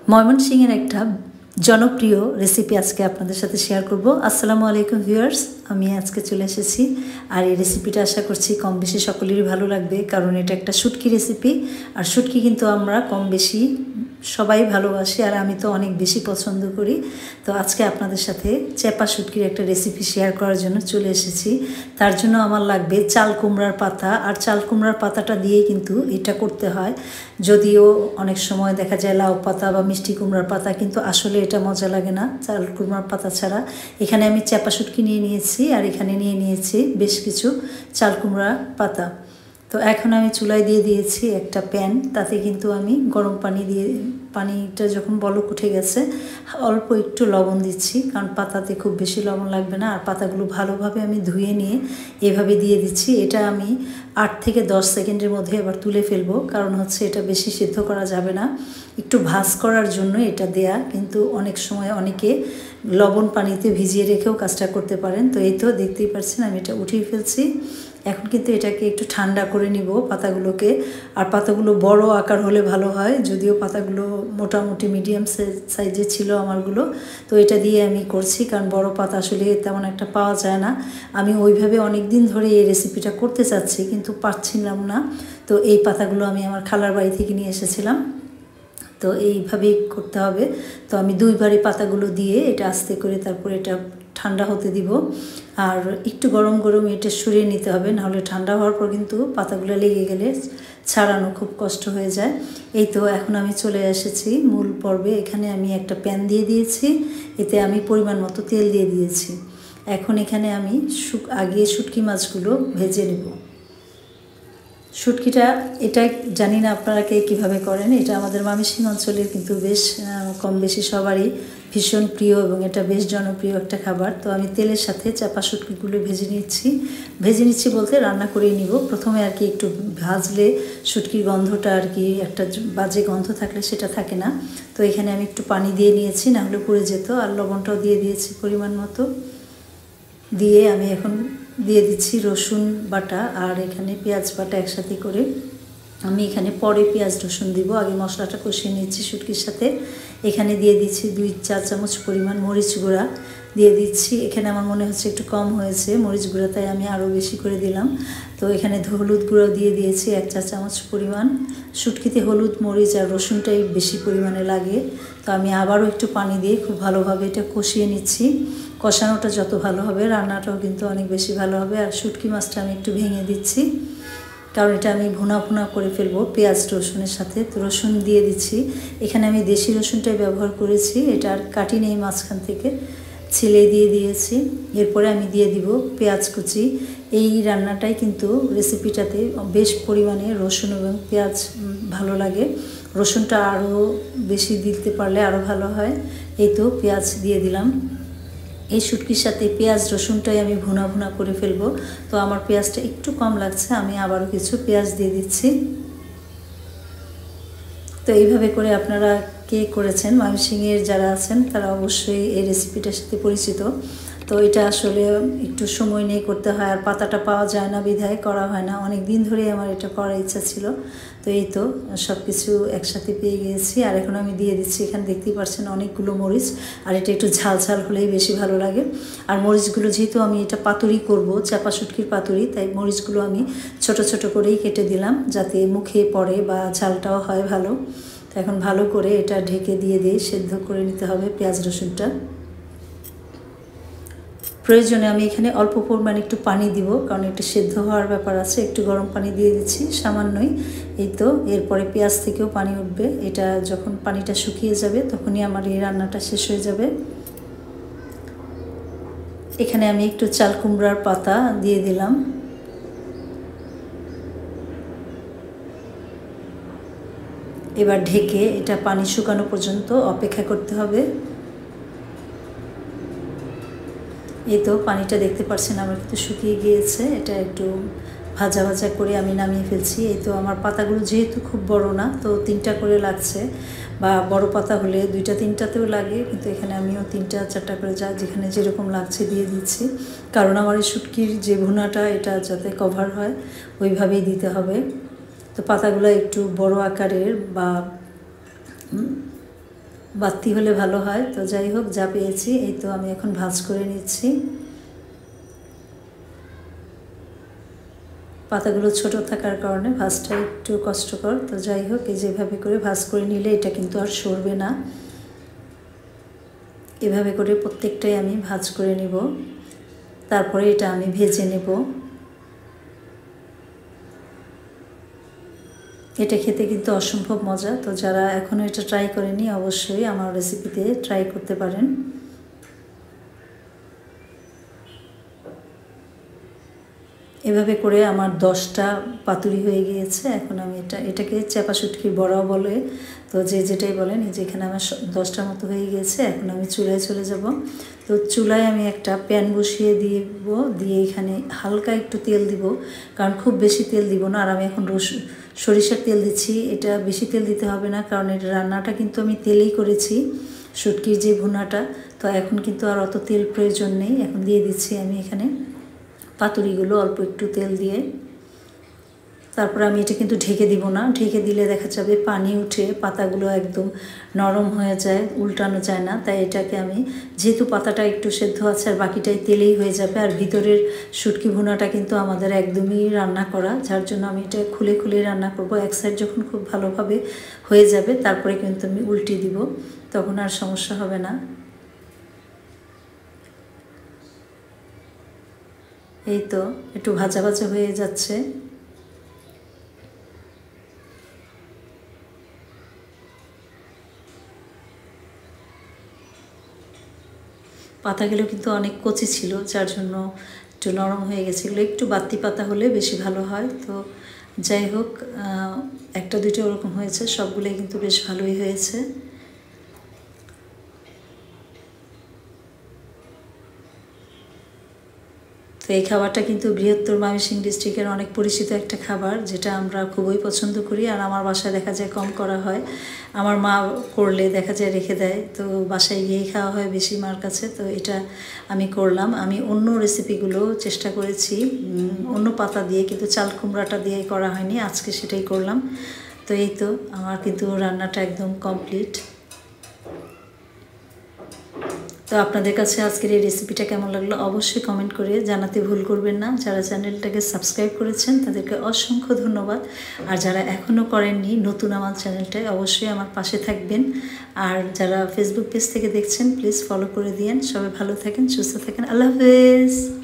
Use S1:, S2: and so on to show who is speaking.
S1: ময়মনসিংহের একটা জনপ্রিয় রেসিপি আজকে আপনাদের সাথে শেয়ার করব। আসসালামু আলাইকুম ভিউয়ার্স, আমি আজকে চলে এসেছি। আর এই রেসিপিটা আশা করছি কম বেশি সকলেরই ভালো লাগবে, কারণ এটা একটা শুটকি রেসিপি। আর শুটকি কিন্তু আমরা কম বেশি সবাই ভালোবাসি, আর আমি তো অনেক বেশি পছন্দ করি। তো আজকে আপনাদের সাথে চেপা শুটকির একটা রেসিপি শেয়ার করার জন্য চলে এসেছি। তার জন্য আমার লাগবে চাল কুমড়ার পাতা, আর চাল কুমড়ার পাতাটা দিয়েই কিন্তু এটা করতে হয়। যদিও অনেক সময় দেখা যায় লাউ পাতা বা মিষ্টি কুমড়ার পাতা, কিন্তু আসলে এটা মজা লাগে না চাল কুমড়ার পাতা ছাড়া। এখানে আমি চেপা শুটকি নিয়ে নিয়েছি, আর এখানে নিয়ে নিয়েছি বেশ কিছু চাল কুমড়ার পাতা। তো এখন আমি চুলায় দিয়ে দিয়েছি একটা প্যান, তাতে কিন্তু আমি গরম পানি দিয়ে, পানিটা যখন বলক উঠে গেছে অল্প একটু লবণ দিচ্ছি, কারণ পাতাতে খুব বেশি লবণ লাগবে না। আর পাতাগুলো ভালোভাবে আমি ধুয়ে নিয়ে এভাবে দিয়ে দিচ্ছি। এটা আমি 8 থেকে 10 সেকেন্ডের মধ্যে এবার তুলে ফেলবো, কারণ হচ্ছে এটা বেশি সিদ্ধ করা যাবে না, একটু ভাজ করার জন্য এটা দেয়া। কিন্তু অনেক সময় অনেকে লবণ পানিতে ভিজিয়ে রেখেও কাজটা করতে পারেন। তো এই তো দেখতেই পাচ্ছেন আমি এটা উঠিয়ে ফেলছি। এখন কিন্তু এটাকে একটু ঠান্ডা করে নিব পাতাগুলোকে। আর পাতাগুলো বড় আকার হলে ভালো হয়, যদিও পাতাগুলো মোটামুটি মিডিয়াম সাইজে ছিল আমারগুলো। তো এটা দিয়ে আমি করছি, কারণ বড় পাতা আসলে তেমন একটা পাওয়া যায় না। আমি ওইভাবে অনেক দিন ধরে এই রেসিপিটা করতে চাচ্ছি, কিন্তু পারছিলাম না। তো এই পাতাগুলো আমি আমার খালার বাড়ি থেকে নিয়ে এসেছিলাম। তো এইভাবেই করতে হবে। তো আমি দুইবারই পাতাগুলো দিয়ে এটা আস্তে করে তারপরে এটা ঠান্ডা হতে দিব। আর একটু গরম গরম এটা সরিয়ে নিতে হবে, নাহলে ঠান্ডা হওয়ার পর কিন্তু পাতাগুলো লেগে গেলে ছাড়ানো খুব কষ্ট হয়ে যায়। এই তো এখন আমি চলে এসেছি মূল পর্বে। এখানে আমি একটা প্যান দিয়ে দিয়েছি, এতে আমি পরিমাণ মতো তেল দিয়ে দিয়েছি। এখন এখানে আমি আগে শুটকি মাছগুলো ভেজে নেব। শুটকিটা এটা জানি না আপনারা কে কীভাবে করেন, এটা আমাদের ময়মনসিংহ অঞ্চলের কিন্তু বেশ কম বেশি সবারই ভীষণ প্রিয়, এবং এটা বেশ জনপ্রিয় একটা খাবার। তো আমি তেলের সাথে চাপা শুটকিগুলো ভেজে নিচ্ছি বলতে রান্না করে নিব প্রথমে আর কি। একটু ভাজলে শুটকির গন্ধটা আর কি, একটা বাজে গন্ধ থাকলে সেটা থাকে না। তো এখানে আমি একটু পানি দিয়ে নিয়েছি, না হলে পুড়ে যেত। আর লবণটাও দিয়ে দিয়েছি পরিমাণ মতো। দিয়ে আমি এখন দিয়ে দিচ্ছি রসুন বাটা, আর এখানে পেঁয়াজ বাটা একসাথে করে। আমি এখানে পরে পেঁয়াজ রসুন দিব, আগে মশলাটা কষিয়ে নিচ্ছি শুটকির সাথে। এখানে দিয়ে দিচ্ছি 2-4 চামচ পরিমাণ মরিচ গুঁড়া দিয়ে দিচ্ছি। এখানে আমার মনে হচ্ছে একটু কম হয়েছে মরিচ গুঁড়া, তাই আমি আরও বেশি করে দিলাম। তো এখানে হলুদ গুঁড়ো দিয়ে দিয়েছি 1-4 চামচ পরিমাণ। শুটকিতে হলুদ মরিচ আর রসুনটাই বেশি পরিমাণে লাগে। তো আমি আবারও একটু পানি দিয়ে খুব ভালোভাবে এটা কষিয়ে নিচ্ছি। কষানোটা যত ভালো হবে রান্নাটাও কিন্তু অনেক বেশি ভালো হবে। আর শুটকি মাছটা আমি একটু ভেঙে দিচ্ছি, কারণ এটা আমি ভুনা করে ফেলবো পেঁয়াজ রসুনের সাথে। তো রসুন দিয়ে দিচ্ছি। এখানে আমি দেশি রসুনটাই ব্যবহার করেছি, এটা আর কাটি নেই, মাঝখান থেকে ছিলে দিয়ে দিয়েছি। এরপরে আমি দিয়ে দিব পেঁয়াজ কুচি। এই রান্নাটাই কিন্তু রেসিপিটাতে বেশ পরিমাণে রসুন এবং পেঁয়াজ ভালো লাগে। রসুনটা আরও বেশি দিতে পারলে আরও ভালো হয়। এই তো পেঁয়াজ দিয়ে দিলাম। এই শুটকির সাথে পেঁয়াজ রসুনটাই আমি ভুনা করে ফেলবো। তো আমার পেঁয়াজটা একটু কম লাগছে, আমি আবারও কিছু পেঁয়াজ দিয়ে দিচ্ছি। তো এইভাবে করে আপনারা কে করেছেন, ময়মনসিংহের যারা আছেন তারা অবশ্যই এই রেসিপিটার সাথে পরিচিত। তো এটা আসলে একটু সময় নিয়ে করতে হয়, আর পাতাটা পাওয়া যায় না বিধায় করা হয় না। অনেক দিন ধরেই আমার এটা করার ইচ্ছা ছিল। তো এই তো সব কিছু একসাথে পেয়ে গিয়েছি। আর এখন আমি দিয়ে দিচ্ছি, এখানে দেখতেই পাচ্ছেন অনেকগুলো মরিচ। আর এটা একটু ঝাল ঝাল হলেই বেশি ভালো লাগে। আর মরিচগুলো যেহেতু আমি এটা পাতুরি করব, চাপা শুটকির পাতুরি, তাই মরিচগুলো আমি ছোট ছোট করেই কেটে দিলাম, যাতে মুখে পড়ে বা ঝালটাও হয় ভালো। তো এখন ভালো করে এটা ঢেকে দিয়ে সেদ্ধ করে নিতে হবে পেঁয়াজ রসুনটা। প্রয়োজনে আমি এখানে অল্প পরিমাণে একটু পানি দিব, কারণ একটু সেদ্ধ হওয়ার ব্যাপার আছে। একটু গরম পানি দিয়ে দিচ্ছি সামান্যই। এই তো এরপরে পেঁয়াজ থেকেও পানি উঠবে। এটা যখন পানিটা শুকিয়ে যাবে তখনই আমার এই রান্নাটা শেষ হয়ে যাবে। এখানে আমি একটু চাল কুমড়ার পাতা দিয়ে দিলাম। এবার ঢেকে এটা পানি শুকানো পর্যন্ত অপেক্ষা করতে হবে। এই তো পানিটা দেখতে পাচ্ছেন আমার কিন্তু শুকিয়ে গিয়েছে। এটা একটু ভাজা ভাজা করে আমি নামিয়ে ফেলছি। এই তো আমার পাতাগুলো যেহেতু খুব বড় না, তো 3টা করে লাগছে, বা বড় পাতা হলে 2-3টাতেও লাগে, কিন্তু এখানে আমিও 3-4টা করে যা যেখানে যেরকম লাগছে দিয়ে দিচ্ছি। কারণ আমার এই শুটকির যে ভুনাটা এটা যাতে কভার হয় ওইভাবেই দিতে হবে। তো পাতাগুলো একটু বড় আকারের বা বাড়তি হলে ভালো হয়। তো যাই হোক, যা পেয়েছি এই তো আমি এখন ভাজ করে নিচ্ছি। পাতাগুলো ছোট থাকার কারণে ভাজটা একটু কষ্টকর। তো যাই হোক, এই যেভাবে করে ভাজ করে নিলে এটা কিন্তু আর সরবে না। এভাবে করে প্রত্যেকটাই আমি ভাজ করে নিব, তারপরে এটা আমি ভেজে নেব। এটা খেতে কিন্তু অসম্ভব মজা। তো যারা এখনও এটা ট্রাই করেনি অবশ্যই আমার রেসিপিতে ট্রাই করতে পারেন। এভাবে করে আমার 10টা পাতুরি হয়ে গিয়েছে। এখন আমি এটাকে চাপা শুটকির বড়াও বলে, তো যে যেটাই বলেন, এই যে এখানে আমার 10টার মতো হয়ে গিয়েছে। এখন আমি চুলায় চলে যাব। তো চুলায় আমি একটা প্যান বসিয়ে দিব, দিয়ে এখানে হালকা একটু তেল দিব, কারণ খুব বেশি তেল দিব না। আর আমি এখন সরিষার তেল দিচ্ছি। এটা বেশি তেল দিতে হবে না, কারণ এটা রান্নাটা কিন্তু আমি তেলেই করেছি, শুটকির যে ভুনাটা। তো এখন কিন্তু আর অত তেল প্রয়োজন নেই। এখন দিয়ে দিচ্ছি আমি এখানে পাতুরিগুলো অল্প একটু তেল দিয়ে। তারপর আমি এটা কিন্তু ঢেকে দিব না, ঢেকে দিলে দেখা যাবে পানি উঠে পাতাগুলো একদম নরম হয়ে যায়, উল্টানো যায় না। তাই এটাকে আমি, যেহেতু পাতাটা একটু সেদ্ধ আছে আর বাকিটাই তেলেই হয়ে যাবে, আর ভিতরের শুটকি ভুনাটা কিন্তু আমাদের একদমই রান্না করা, যার জন্য আমি এটা খুলে খুলে রান্না করব। এক সাইড যখন খুব ভালোভাবে হয়ে যাবে তারপরে কিন্তু আমি উল্টে দিব, তখন আর সমস্যা হবে না। এই তো একটু ভাজা ভাজা হয়ে যাচ্ছে। পাতাগুলো কিন্তু অনেক কচি ছিল, যার জন্য একটু নরম হয়ে গেছিলো। একটু বাড়তি পাতা হলে বেশি ভালো হয়। তো যাই হোক, একটা দুইটা ওরকম হয়েছে, সবগুলোই কিন্তু বেশ ভালোই হয়েছে। তো এই খাবারটা কিন্তু বৃহত্তর ময়মনসিংহ ডিস্ট্রিক্টের অনেক পরিচিত একটা খাবার, যেটা আমরা খুবই পছন্দ করি। আর আমার বাসায় দেখা যায় কম করা হয়, আমার মা করলে দেখা যায় রেখে দেয়, তো বাসায় গিয়েই খাওয়া হয় বেশি মার কাছে। তো এটা আমি করলাম। আমি অন্য রেসিপিগুলো চেষ্টা করেছি অন্য পাতা দিয়ে, কিন্তু চাল কুমড়াটা দিয়ে করা হয়নি, আজকে সেটাই করলাম। তো এই তো আমার কিন্তু রান্নাটা একদম কমপ্লিট। তো আপনাদের কাছে আজকের এই রেসিপিটা কেমন লাগলো অবশ্যই কমেন্ট করে জানাতে ভুল করবেন না। যারা চ্যানেলটাকে সাবস্ক্রাইব করেছেন তাদেরকে অসংখ্য ধন্যবাদ। আর যারা এখনও করেননি, নতুন আমার চ্যানেলটায় অবশ্যই আমার পাশে থাকবেন। আর যারা ফেসবুক পেজ থেকে দেখছেন প্লিজ ফলো করে দিয়েন। সবাই ভালো থাকেন, সুস্থ থাকেন। আল্লাহ হাফেজ।